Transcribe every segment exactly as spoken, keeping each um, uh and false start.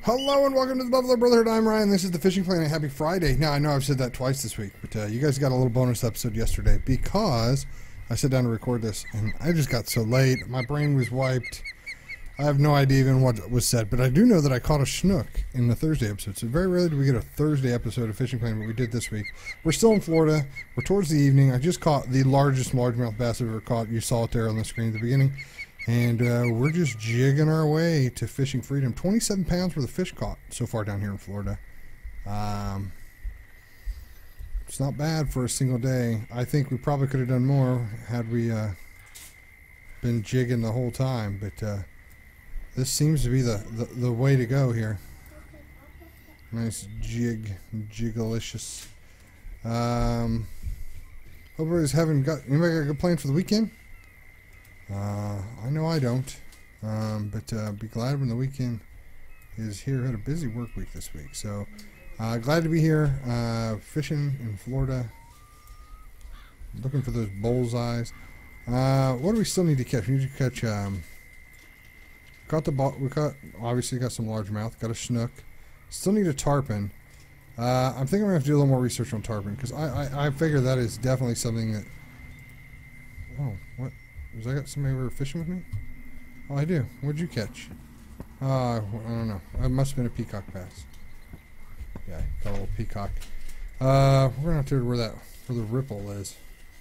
Hello and welcome to the Buffalo Brotherhood. I'm Ryan. This is the Fishing Planet. Happy Friday. Now, I know I've said that twice this week, but uh, you guys got a little bonus episode yesterday because I sat down to record this and I just got so late. My brain was wiped. I have no idea even what was said, but I do know that I caught a schnook in the Thursday episode. So very rarely do we get a Thursday episode of Fishing Planet, but we did this week. We're still in Florida. We're towards the evening. I just caught the largest largemouth bass I've ever caught. You saw it there on the screen at the beginning. And uh, we're just jigging our way to fishing freedom. twenty-seven pounds worth of fish caught so far down here in Florida. Um, it's not bad for a single day. I think we probably could have done more had we uh, been jigging the whole time. But uh, this seems to be the, the, the way to go here. Nice jig, jiggalicious. Um, hope everybody's having got, anybody got a good plan for the weekend? Uh, I know I don't, um, but uh, be glad when the weekend is here. We had a busy work week this week, so uh, glad to be here uh, fishing in Florida, looking for those bullseyes. Uh, what do we still need to catch? We need to catch. Um, caught the ball. We caught obviously got some largemouth. Got a snook. Still need a tarpon. Uh, I'm thinking we're gonna have to do a little more research on tarpon because I, I I figure that is definitely something that. Oh, what? Was I got somebody who were fishing with me? Oh, I do. What'd you catch? Uh, I don't know. It must have been a peacock bass. Yeah, got a little peacock. Uh, we're gonna have to where that where the ripple is.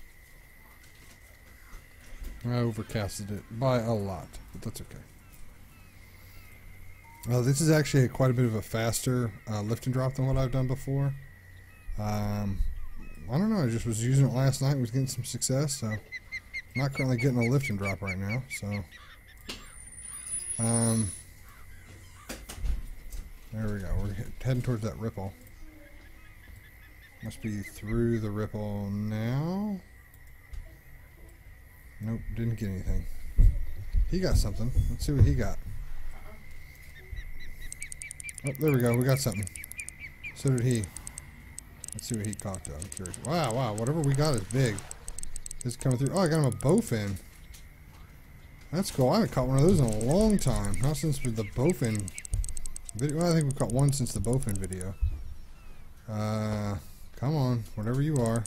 I overcasted it by a lot, but that's okay. Well, uh, this is actually a, quite a bit of a faster uh, lift and drop than what I've done before. Um, I don't know. I just was using it last night. Was getting some success, so. Not currently getting a lift and drop right now, so um, there we go. We're heading towards that ripple. Must be through the ripple now. Nope, didn't get anything. He got something. Let's see what he got. Oh, there we go. We got something. So did he. Let's see what he caught though. I'm curious. Wow, wow. Whatever we got is big. It's coming through. Oh, I got him a bowfin. That's cool. I haven't caught one of those in a long time. Not since the bowfin video. Well, I think we've caught one since the bowfin video. Uh, come on. Whatever you are.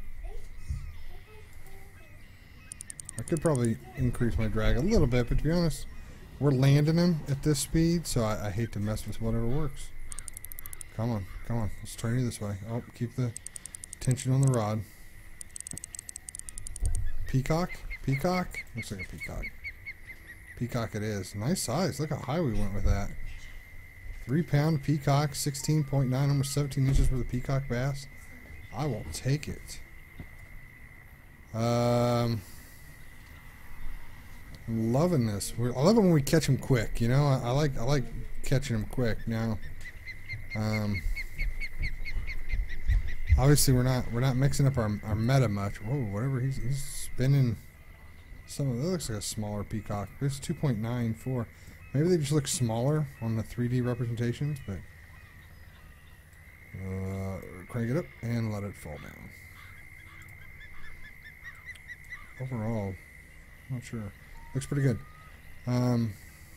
I could probably increase my drag a little bit, but to be honest, we're landing him at this speed, so I, I hate to mess with whatever works. Come on. Come on. Let's turn you this way. Oh, keep the tension on the rod. Peacock? Peacock? Looks like a peacock. Peacock it is. Nice size. Look how high we went with that. Three pound peacock, sixteen point nine, almost seventeen inches for the peacock bass. I will take it. Um, I'm loving this. We're, I love it when we catch them quick. You know, I, I like I like catching them quick. Now, um, obviously we're not we're not mixing up our our meta much. Whoa, whatever he's he's spinning. Some of that looks like a smaller peacock. It's two point nine four. Maybe they just look smaller on the three D representations, but uh, crank it up and let it fall down. Overall, not sure. Looks pretty good. Um,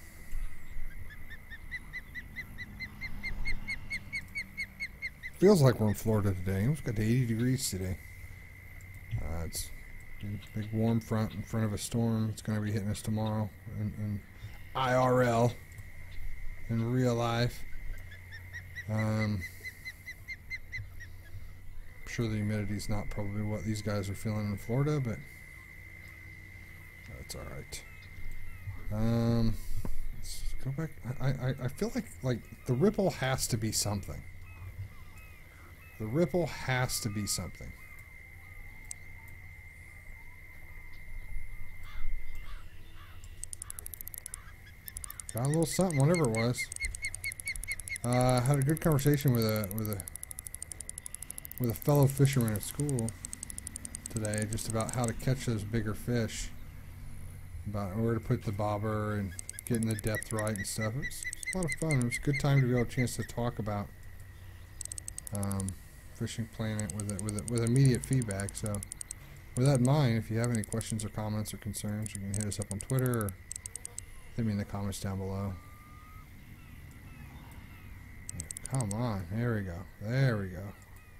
feels like we're in Florida today. It's got to eighty degrees today. Uh, it's a big warm front in front of a storm. It's going to be hitting us tomorrow in, in I R L, in real life. Um, I'm sure the humidity is not probably what these guys are feeling in Florida, but that's all right. Um, let's go back. I, I, I feel like like the ripple has to be something. The ripple has to be something. Got a little something, whatever it was. Uh, had a good conversation with a with a with a fellow fisherman at school today, just about how to catch those bigger fish, about where to put the bobber and getting the depth right and stuff. It was, it was a lot of fun. It was a good time to be able to chance to talk about um, Fishing Planet with it with it with immediate feedback. So, with that in mind, if you have any questions or comments or concerns, you can hit us up on Twitter or hit me in the comments down below. Come on. There we go. There we go.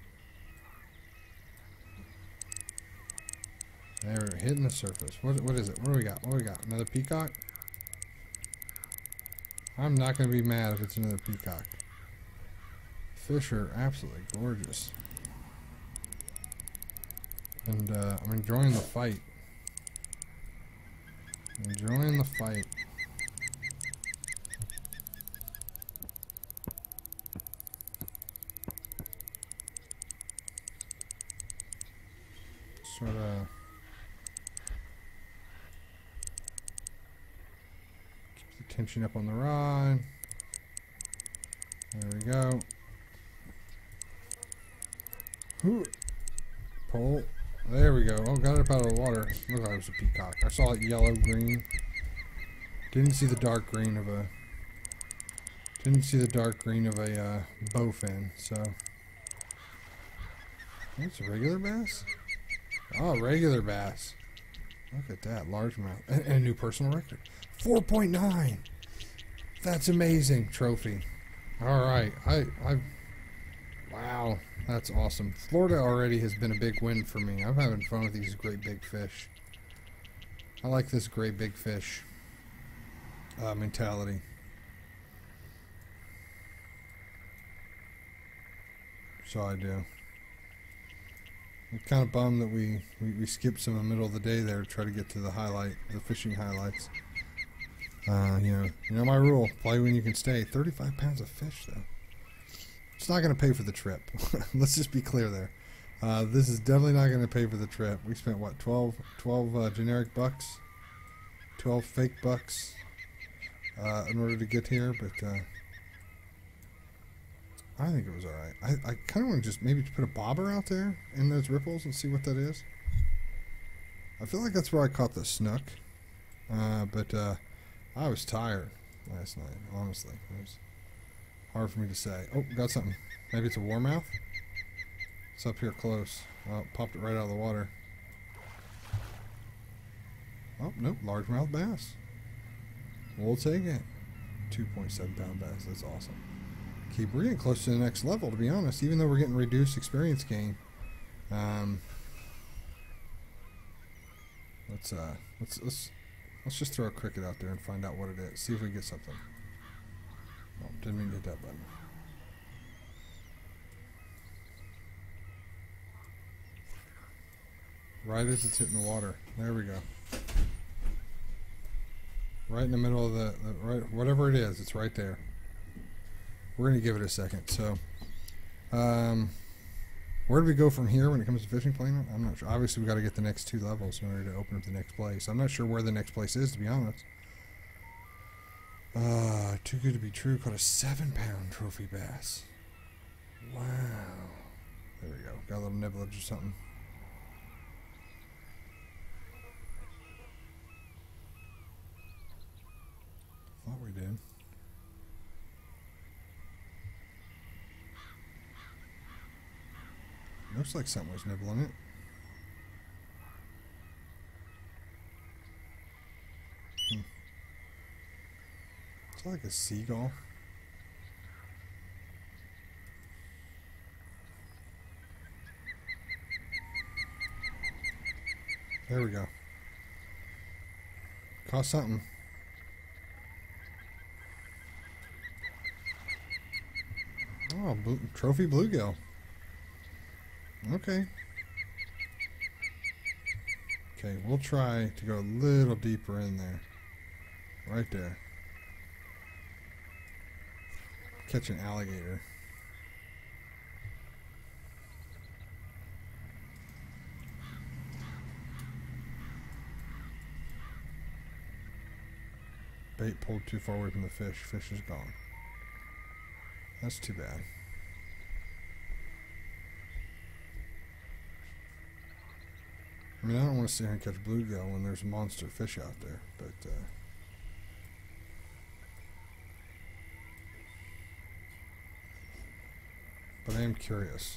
There, we're hitting the surface. What, what is it? What do we got? What do we got? Another peacock? I'm not going to be mad if it's another peacock. Fish are absolutely gorgeous. And uh, I'm enjoying the fight. Enjoying the fight. Sort of keep the tension up on the rod. There we go. Ooh. Pull. There we go. Oh, got it up out of the water. Looked like it was a peacock. I saw it yellow, green. Didn't see the dark green of a. Didn't see the dark green of a uh, bowfin. So. That's a regular bass. Oh, regular bass. Look at that, largemouth, and, and a new personal record, four point nine. That's amazing. Trophy. All right, I, I. Wow. That's awesome. Florida already has been a big win for me. I'm having fun with these great big fish. I like this great big fish uh, mentality. So I do. I'm kind of bummed that we, we, we skipped some in the middle of the day there to try to get to the highlight, the fishing highlights. Uh, you know, you know my rule, play when you can stay. thirty-five pounds of fish, though. It's not going to pay for the trip. Let's just be clear there. Uh, this is definitely not going to pay for the trip. We spent, what, twelve, twelve uh, generic bucks? twelve fake bucks uh, in order to get here, but uh, I think it was alright. I, I kind of want to just maybe put a bobber out there in those ripples and see what that is. I feel like that's where I caught the snook, uh, but uh, I was tired last night, honestly. It was hard for me to say. Oh, got something. Maybe it's a warmouth? It's up here close. Oh, popped it right out of the water. Oh, nope. Largemouth bass. We'll take it. two point seven pound bass. That's awesome. Keep, we're getting close to the next level, to be honest. Even though we're getting reduced experience gain. Um, let's, uh, let's, let's, let's just throw a cricket out there and find out what it is. See if we get something. Oh, didn't mean to hit that button. Right as it's hitting the water. There we go. Right in the middle of the, the right, whatever it is, it's right there. We're going to give it a second. So, um, where do we go from here when it comes to fishing playing? I'm not sure. Obviously, we got to get the next two levels in order to open up the next place. I'm not sure where the next place is, to be honest. Uh, too good to be true. Caught a seven pound trophy bass. Wow. There we go. Got a little nibblage or something. Thought we did. Looks like something was nibbling it. Hmm. It's like a seagull. There we go. Caught something. Oh, blue, trophy bluegill. Okay. Okay, we'll try to go a little deeper in there. Right there. Catch an alligator. Bait pulled too far away from the fish. Fish is gone. That's too bad. I mean, I don't want to sit here and catch bluegill when there's monster fish out there, but uh, but I am curious.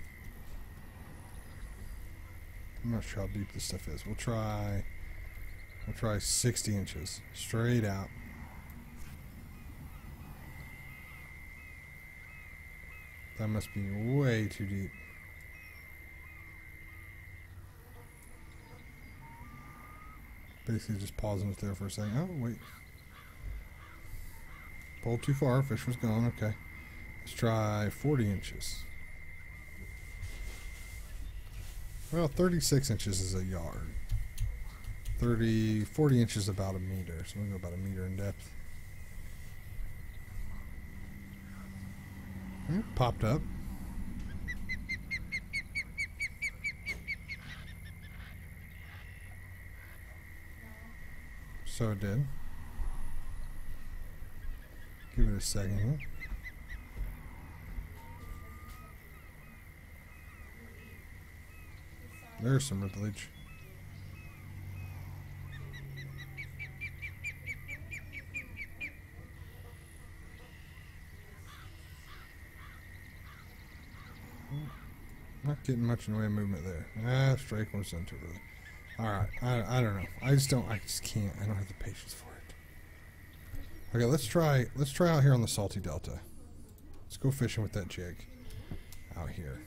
I'm not sure how deep this stuff is. We'll try. We'll try sixty inches straight out. That must be way too deep. Basically just pausing it there for a second. Oh, wait. Pulled too far. Fish was gone. Okay. Let's try forty inches. Well, thirty-six inches is a yard. thirty, forty inches is about a meter. So we'll go about a meter in depth. It popped up. So it did. Give it a second here. There's some ripplage. Not getting much in the way of movement there. Ah, strike one center really. Alright, I, I don't know. I just don't, I just can't. I don't have the patience for it. Okay, let's try, let's try out here on the Salty Delta. Let's go fishing with that jig out here.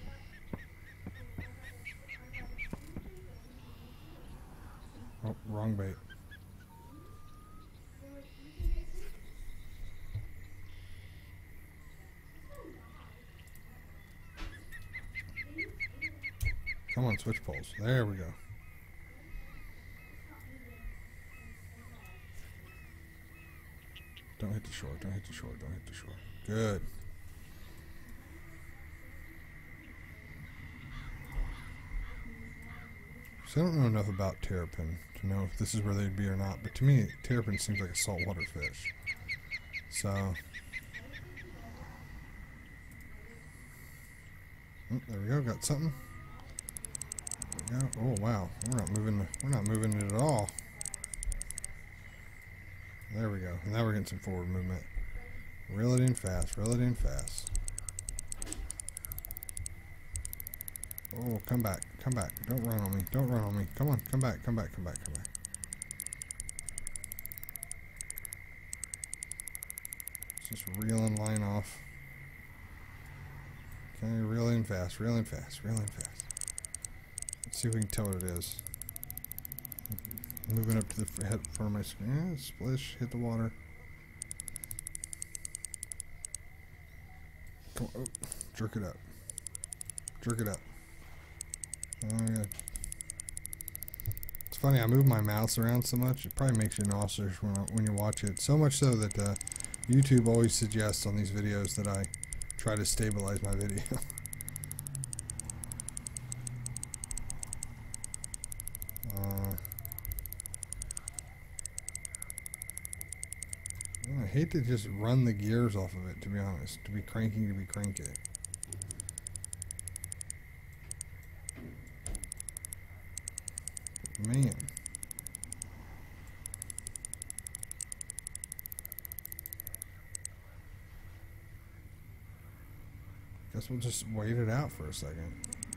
Oh, wrong bait. Come on, switch poles. There we go. Don't hit the shore, don't hit the shore, don't hit the shore. Good. So I don't know enough about terrapin to know if this is where they'd be or not, but to me, terrapin seems like a saltwater fish. So... Oh, there we go, got something. There we go. Oh wow, we're not moving. We're not moving it at all. There we go. Now we're getting some forward movement. Reel it in fast. Reel it in fast. Oh, come back. Come back. Don't run on me. Don't run on me. Come on. Come back. Come back. Come back. Come back. Just reeling line off. Okay, reel in fast. Reel in fast. Reel in fast. Let's see if we can tell what it is. Moving up to the head front of my screen. Yeah, splish, hit the water. Come on, oh, jerk it up. Jerk it up. Oh, yeah. It's funny, I move my mouse around so much, it probably makes you nauseous when, I, when you watch it. So much so that uh, YouTube always suggests on these videos that I try to stabilize my video. I hate to just run the gears off of it, to be honest. To be cranking to be cranky. But man. Guess we'll just wait it out for a second.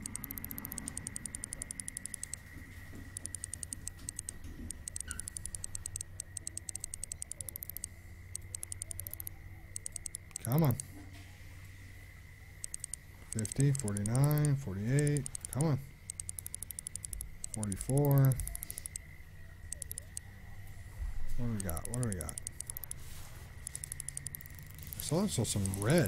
Come on. fifty, forty-nine, forty-eight. Come on. forty-four. What do we got? What do we got? I saw, I saw some red.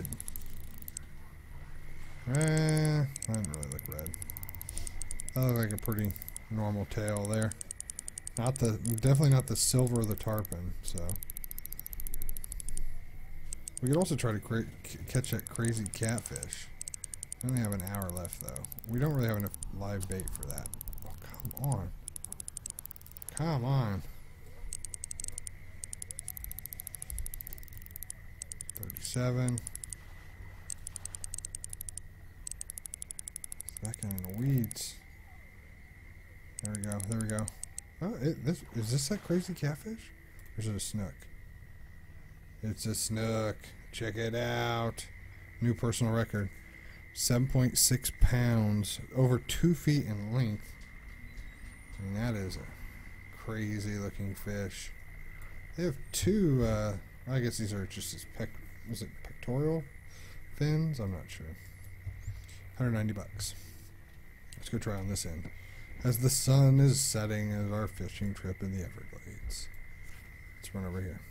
Eh, I didn't really look red. That looked like a pretty normal tail there. Not the, definitely not the silver of the tarpon, so. We could also try to cra catch that crazy catfish. We only have an hour left, though. We don't really have enough live bait for that. Oh, come on. Come on. thirty-seven. It's back in the weeds. There we go. There we go. Oh, it, this, is this that crazy catfish? Or is it a snook? It's a snook. Check it out. New personal record. seven point six pounds. Over two feet in length. I mean, that is a crazy looking fish. They have two, uh, I guess these are just as pec, was it pectoral fins? I'm not sure. one hundred ninety bucks. Let's go try on this end. As the sun is setting at our fishing trip in the Everglades. Let's run over here.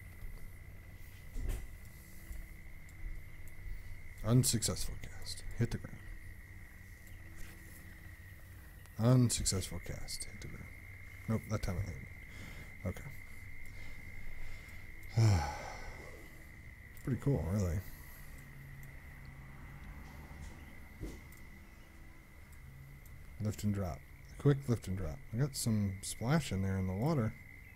Unsuccessful cast. Hit the ground. Unsuccessful cast. Hit the ground. Nope, that time it landed. Okay. Pretty cool, really. Lift and drop. Quick lift and drop. I got some splash in there in the water.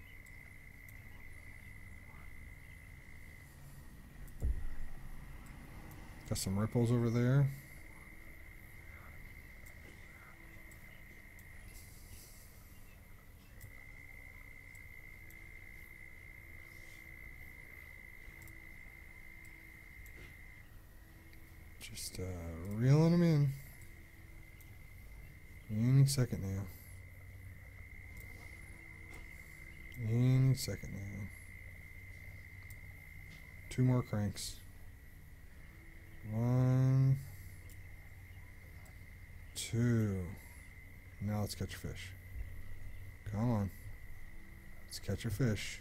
Got some ripples over there. Just uh, reeling them in. Any second now. Any second now. Two more cranks. One. Two. Now let's catch a fish. Come on. Let's catch a fish.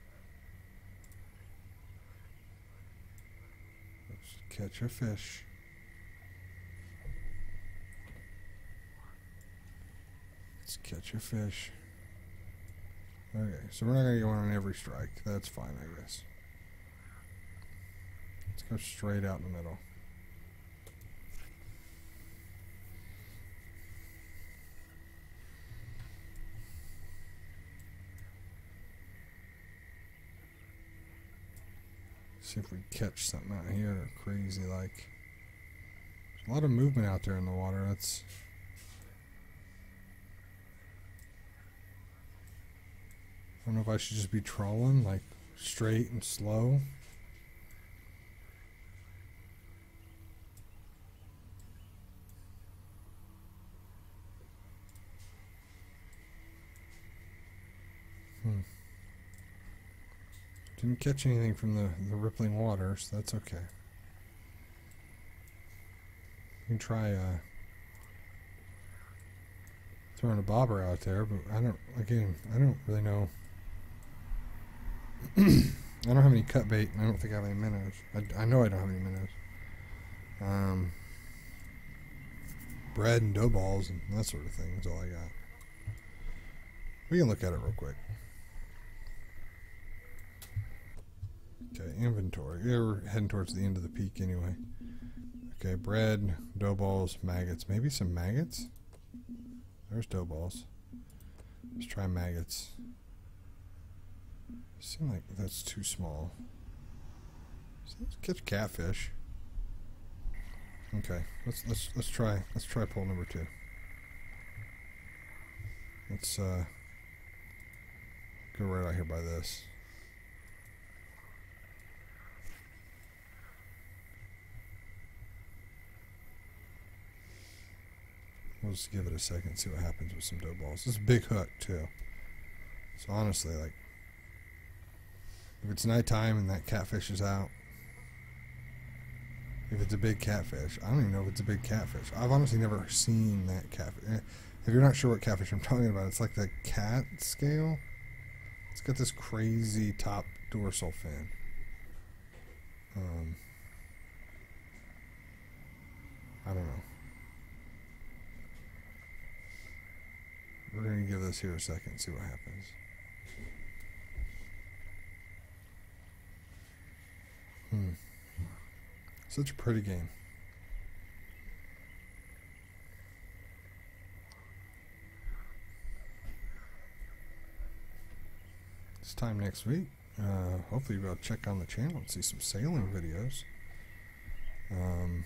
Let's catch a fish. Let's catch a fish. Okay, so we're not going to go on every strike. That's fine, I guess. Let's go straight out in the middle. See if we catch something out here crazy like. There's a lot of movement out there in the water. That's I don't know if I should just be trolling, like straight and slow. Hmm. Didn't catch anything from the, the rippling water, so that's okay. You can try uh, throwing a bobber out there, but I don't, again, I don't really know. I don't have any cut bait, and I don't think I have any minnows. I, I know I don't have any minnows. Um, bread and dough balls and that sort of thing is all I got. We can look at it real quick. Okay, inventory. Yeah, we're heading towards the end of the peak anyway. Okay, bread, dough balls, maggots. Maybe some maggots? There's dough balls. Let's try maggots. Seem like that's too small. So let's catch catfish. Okay, let's let's let's try let's try pole number two. Let's uh go right out here by this. We'll just give it a second, see what happens with some dough balls. This is a big hook too. So honestly, like, if it's nighttime and that catfish is out, if it's a big catfish, I don't even know if it's a big catfish. I've honestly never seen that catfish. If you're not sure what catfish I'm talking about, it's like the cat scale. It's got this crazy top dorsal fin. Um, I don't know. We're going to give this here a second and see what happens. Hmm. Such a pretty game. This time next week, uh, hopefully we'll check on the channel and see some sailing videos. Um,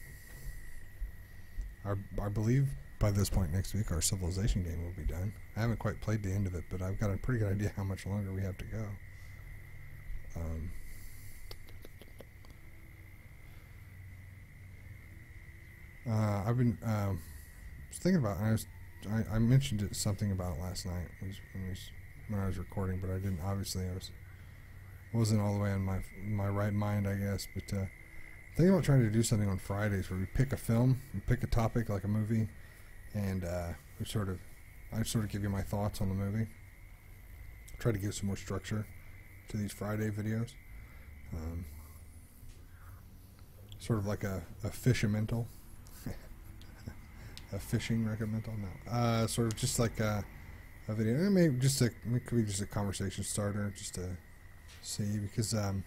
I, I believe by this point next week our civilization game will be done. I haven't quite played the end of it, but I've got a pretty good idea how much longer we have to go. Um, Uh, I've been um, was thinking about. I was I, I mentioned it, something about it last night was when, was when I was recording, but I didn't. Obviously, I was wasn't all the way in my my right mind, I guess. But uh, thinking about trying to do something on Fridays where we pick a film, we pick a topic like a movie, and uh, we sort of, I sort of give you my thoughts on the movie. Try to give some more structure to these Friday videos. Um, sort of like a, a fishamental. A fishing recommendal? No. Uh, sort of just like a, a video. Maybe just a, it could be just a conversation starter, just to see, because, um,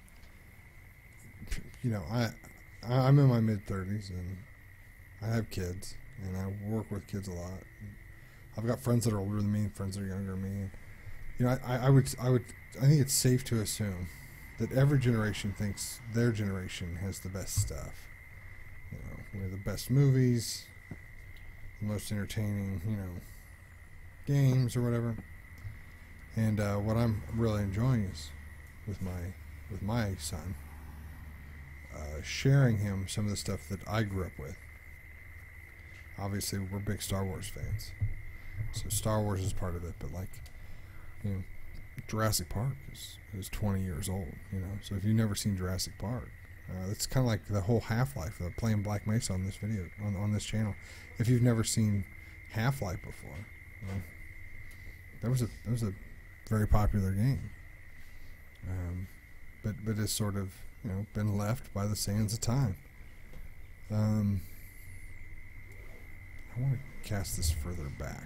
you know, I, I'm in my mid thirties and I have kids and I work with kids a lot. I've got friends that are older than me and friends that are younger than me. And, you know, I, I would, I would, I think it's safe to assume that every generation thinks their generation has the best stuff. You know, we have the best movies, the most entertaining, you know, games or whatever. And uh, what I'm really enjoying is with my with my son, uh, sharing him some of the stuff that I grew up with. Obviously, we're big Star Wars fans, so Star Wars is part of it. But like, you know, Jurassic Park is is twenty years old. You know, so if you've never seen Jurassic Park, uh, it's kind of like the whole Half-Life of playing Black Mesa on this video on on this channel. If you've never seen Half-Life before, you know, that was a that was a very popular game. Um, but but it's sort of, you know, been left by the sands of time. Um, I want to cast this further back.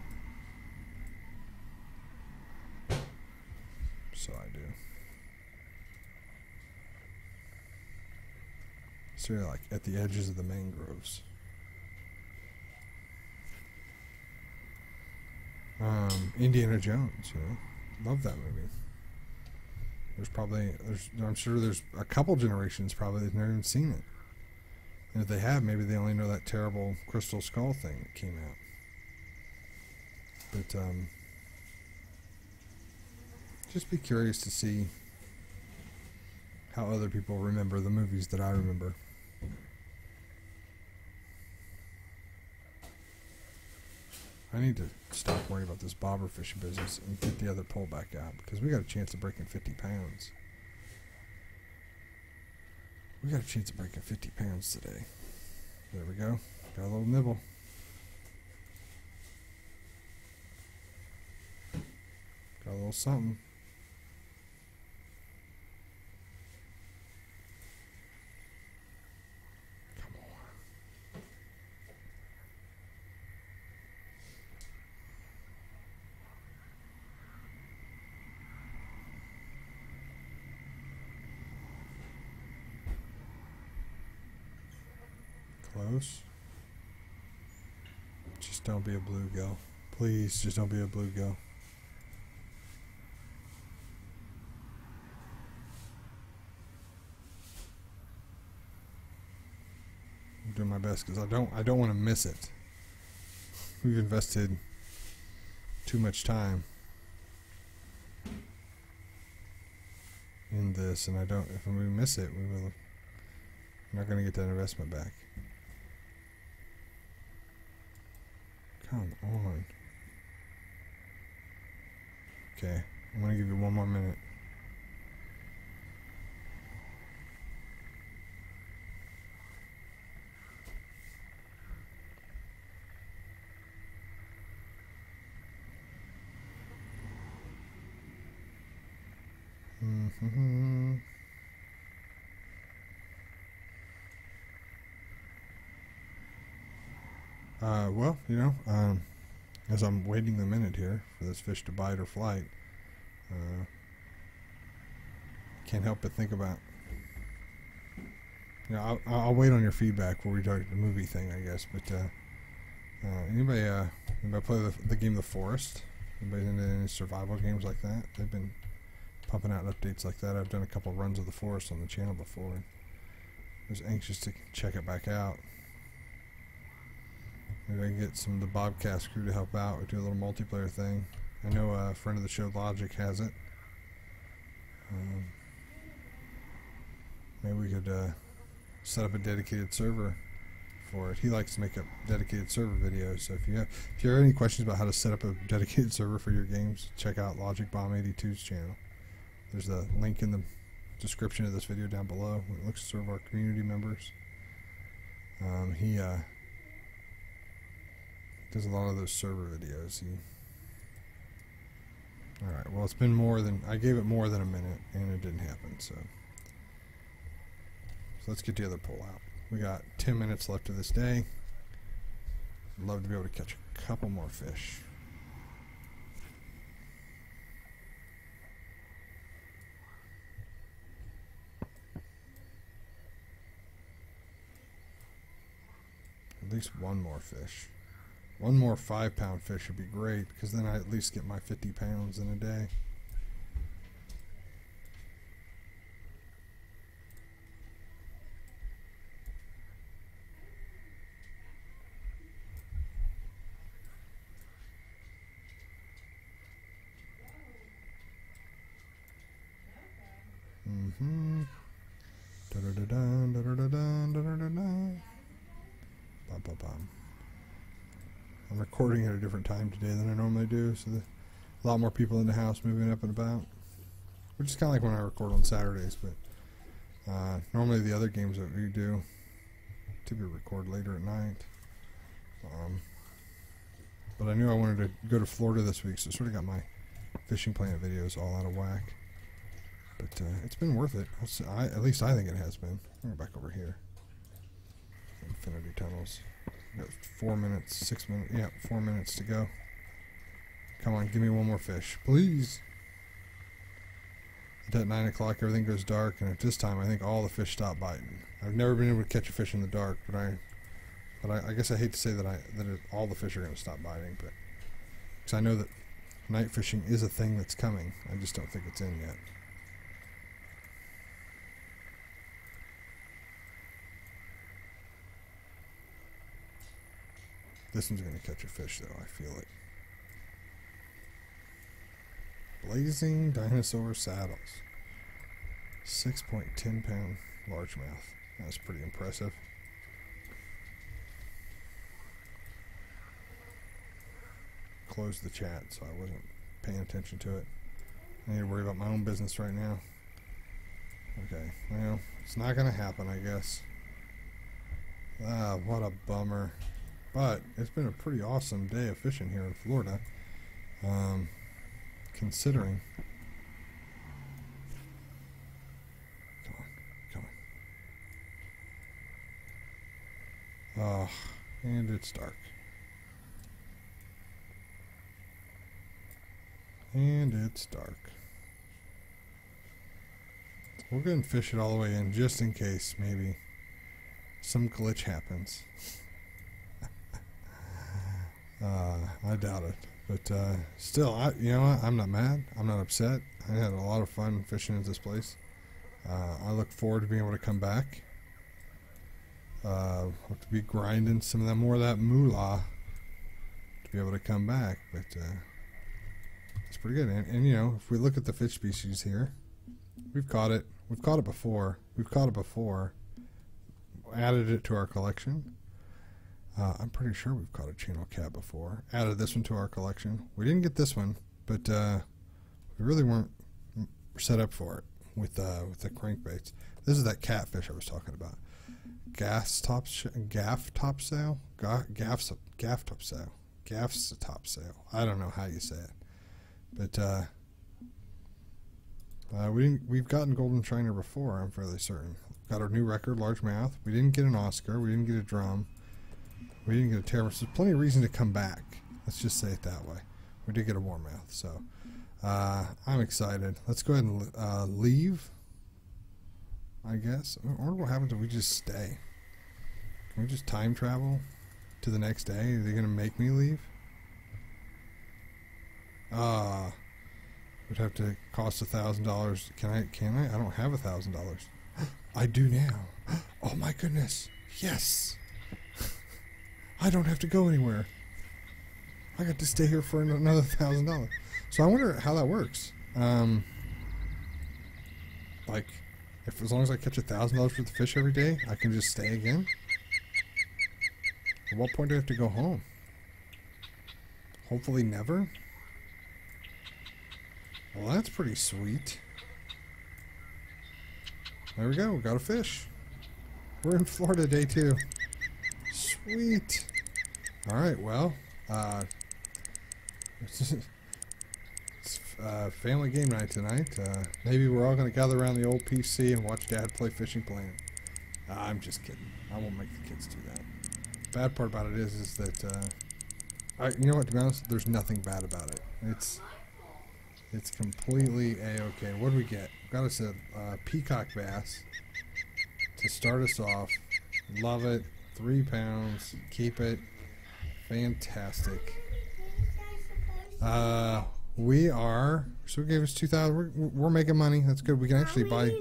So I do. So you're like at the edges of the mangroves. Um, Indiana Jones, you know, love that movie. There's probably, there's, I'm sure there's a couple generations probably that've never even seen it. And if they have, maybe they only know that terrible Crystal Skull thing that came out. But, um, just be curious to see how other people remember the movies that I remember. I need to stop worrying about this bobber fishing business and get the other pole back out, because we got a chance of breaking fifty pounds. We got a chance of breaking fifty pounds today. There we go. Got a little nibble. Got a little something. Close. Just don't be a bluegill. Please, just don't be a bluegill. I'm doing my best because I don't I don't want to miss it. We've invested too much time in this, and I don't if we miss it, we will we're not going to get that investment back. Come on. Okay, I'm going to give you one more minute. Mm-hmm. Uh, well, you know, um, as I'm waiting the minute here for this fish to bite or flight, uh, can't help but think about, you know, I'll, I'll wait on your feedback before we start the movie thing, I guess, but, uh, uh anybody, uh, anybody play the, the game The Forest? Anybody into any survival games like that? They've been pumping out updates like that. I've done a couple runs of The Forest on the channel before, and I was anxious to check it back out. Maybe I can get some of the Bobcast crew to help out. We do a little multiplayer thing. I know a friend of the show, Logic, has it. Um, maybe we could uh, set up a dedicated server for it. He likes to make up dedicated server videos. So if you have, if you have any questions about how to set up a dedicated server for your games, check out Logic Bomb eighty-two's channel. There's a link in the description of this video down below. It looks to serve our community members. Um, he uh, does a lot of those server videos. He, all right. Well, it's been more than I gave it more than a minute, and it didn't happen. So, so let's get the other pull out. We got ten minutes left of this day. I'd love to be able to catch a couple more fish. At least one more fish. One more five pound fish would be great, because then I at least get my fifty pounds in a day. Mm-hmm. Da-da-da-da, da-da-da-da, da-da-da-da. Bum, bum, bum. I'm recording at a different time today than I normally do, so the, a lot more people in the house moving up and about, which is kind of like when I record on Saturdays. But uh, normally the other games that we do typically record later at night. Um, but I knew I wanted to go to Florida this week, so I sort of got my fishing planet videos all out of whack. But uh, it's been worth it. I, at least I think it has been. I'll go back over here. Infinity tunnels. Got four minutes, six minutes. Yeah, four minutes to go. Come on, give me one more fish, please. At nine o'clock, everything goes dark, and at this time, I think all the fish stop biting. I've never been able to catch a fish in the dark, but I, but I, I guess I hate to say that I that it, all the fish are going to stop biting, but because I know that night fishing is a thing that's coming. I just don't think it's in yet. This one's going to catch a fish, though. I feel it. Blazing Dinosaur Saddles. six point one zero pound largemouth. That's pretty impressive. Closed the chat, so I wasn't paying attention to it. I need to worry about my own business right now. Okay, well, it's not going to happen, I guess. Ah, what a bummer. But it's been a pretty awesome day of fishing here in Florida, um, considering. Come on, come on. Oh, and it's dark. And it's dark. We'll go ahead and fish it all the way in, just in case maybe some glitch happens. Uh, I doubt it, but uh, still, I, you know what? I'm not mad. I'm not upset. I had a lot of fun fishing at this place. Uh, I look forward to being able to come back. Uh, hope to be grinding some of that more of that moolah to be able to come back. But uh, it's pretty good. And, and you know, if we look at the fish species here, we've caught it. We've caught it before. We've caught it before. Added it to our collection. Uh, I'm pretty sure we've caught a channel cat before. Added this one to our collection. We didn't get this one, but uh, we really weren't set up for it with uh, with the crankbaits. This is that catfish I was talking about. Gas top, gaff top sail, Ga gaffs, gaff top sail, gaffs top sail. I don't know how you say it, but uh, uh, we didn't. We've gotten golden shiner before. I'm fairly certain. Got our new record, largemouth. We didn't get an Oscar. We didn't get a drum. We didn't get a terror. So there's plenty of reason to come back. Let's just say it that way. We did get a warmouth, so uh, I'm excited. Let's go ahead and uh, leave, I guess. I wonder what happens if we just stay. Can we just time travel to the next day? Are they going to make me leave? Ah, uh, would have to cost a thousand dollars. Can I? Can I? I don't have a thousand dollars. I do now. Oh my goodness! Yes. I don't have to go anywhere. I got to stay here for another thousand dollars. So I wonder how that works. Um, like, if as long as I catch a thousand dollars worth of fish every day, I can just stay again. At what point do I have to go home? Hopefully never. Well, that's pretty sweet. There we go. We got a fish. We're in Florida day two. Sweet. All right. Well, uh, it's, it's uh, family game night tonight. Uh, maybe we're all going to gather around the old P C and watch Dad play Fishing Planet. Uh, I'm just kidding. I won't make the kids do that. Bad part about it is, is that, uh, I, you know what? To be honest, there's nothing bad about it. It's, it's completely a-okay. What do we get? Got us a uh, peacock bass to start us off. Love it. Three pounds. Keep it. Fantastic. Uh, we are. So we gave us two thousand. We're, we're making money. That's good. We can actually buy.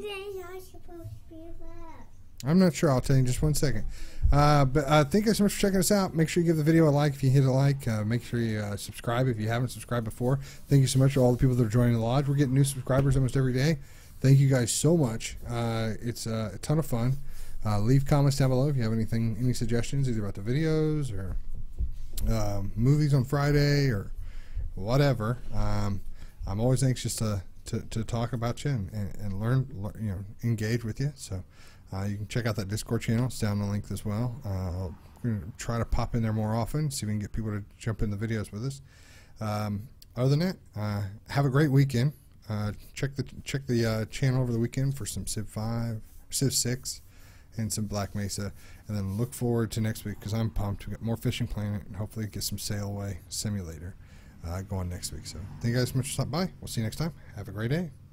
I'm not sure. I'll tell you in just one second. Uh, but uh, thank you so much for checking us out. Make sure you give the video a like if you hit a like. Uh, make sure you uh, subscribe if you haven't subscribed before. Thank you so much to all the people that are joining the lodge. We're getting new subscribers almost every day. Thank you guys so much. Uh, it's uh, a ton of fun. Uh, leave comments down below if you have anything, any suggestions, either about the videos or um, movies on Friday or whatever. Um, I'm always anxious to, to, to talk about you and, and, and learn, learn, you know, engage with you. So uh, you can check out that Discord channel. It's down the link as well. Uh, we're going to try to pop in there more often, see if we can get people to jump in the videos with us. Um, other than that, uh, have a great weekend. Uh, check the check the uh, channel over the weekend for some Civ five, Civ six, and some Black Mesa, and then look forward to next week because I'm pumped. We got more Fishing Planet and hopefully get some Sail Away Simulator uh, going next week. So thank you guys so much for stopping by. We'll see you next time. Have a great day.